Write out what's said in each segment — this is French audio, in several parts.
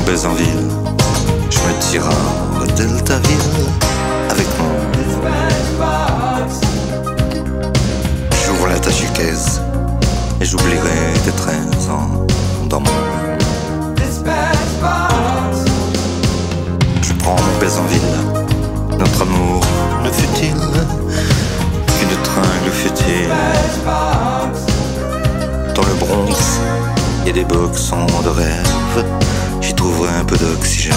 baise en ville, je me tire à Deltaville avec mon. J'ouvre la tachikaise et j'oublierai tes 13 ans dans mon. Je prends mon baise en ville, notre amour ne fut-il qu'une tringle futile. Dans le Bronx, il y a des boxons de rêve, j'y trouverai un peu d'oxygène.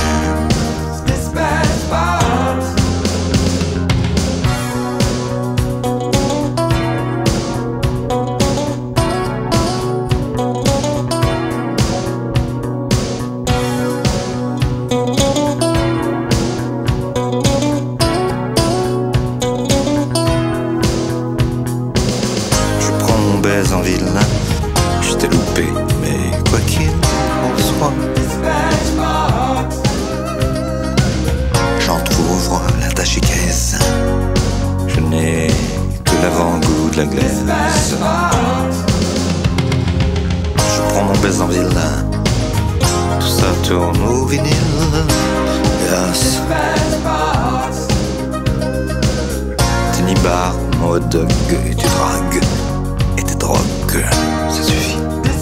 Je prends mon baise en ville, je t'ai loupé, mais quoi qu'il en soit, j'entrouvre la tachikaise. Je n'ai que l'avant-goût de la glace. Je prends mon baise en ville, tout ça tourne au vinyle. Yes. T'es nibar, mon hot dog, et tu dragues, et tes drogues, ça suffit.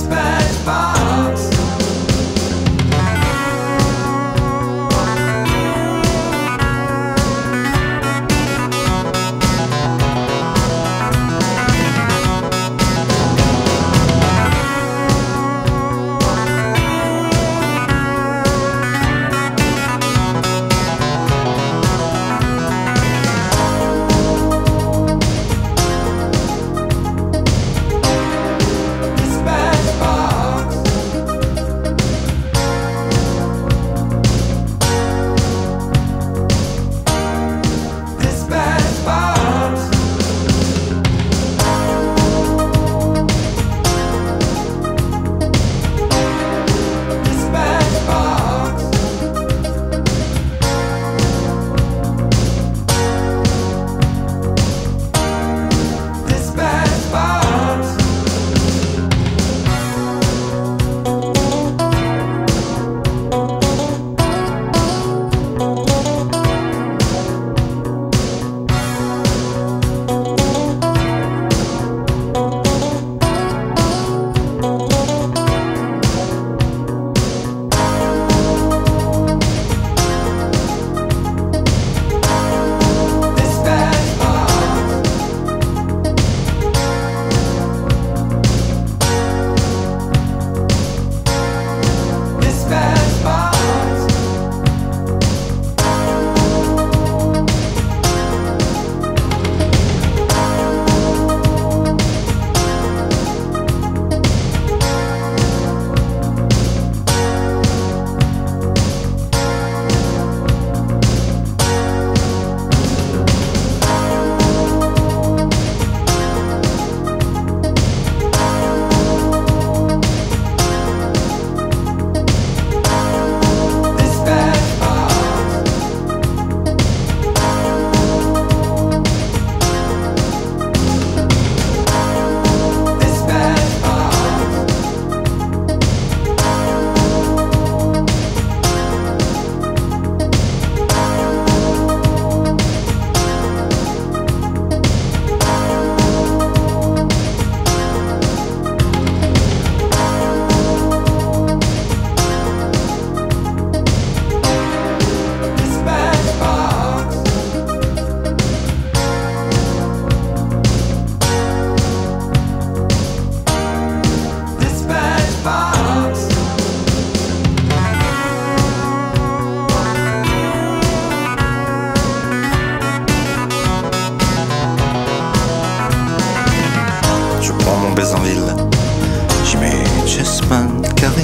En ville, j'y mets Jesman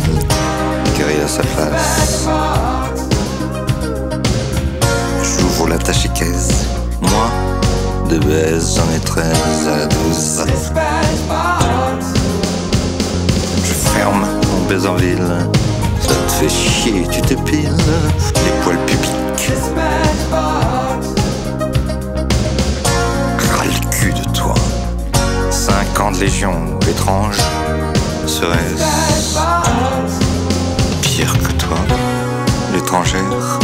Carril à sa place. J'ouvre la tachikaise, moi, de baise, j'en ai 13 à 12. Je ferme mon baise en ville, ça te fait chier, tu t'épiles les poils pubiques. Ras le cul de toi. 5 ans de légion étrange, serait-ce pire que toi? étrangère.